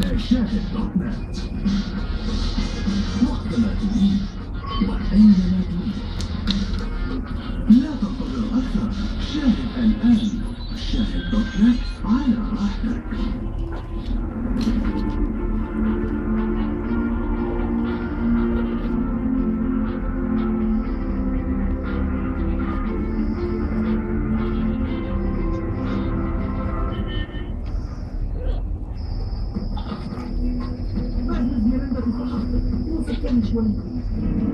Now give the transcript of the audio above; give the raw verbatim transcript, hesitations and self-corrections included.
شاهد دوت نت. وقتما تريد وأينما تريد. لا تنتظر أكثر. شاهد الآن. شاهد دوت نت على راحتك. شوي